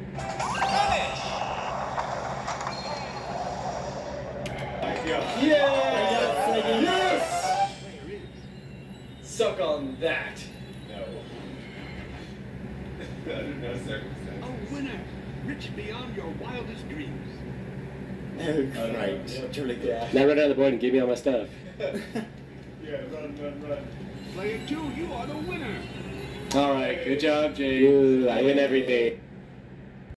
Yes! Suck on that. No. No circumstance. A winner, rich beyond your wildest dreams. Oh, right. Truly good. Now run down the board and give me all my stuff. Yeah, run. Player 2, you are the winner. All right, good job, Jay. I win everything.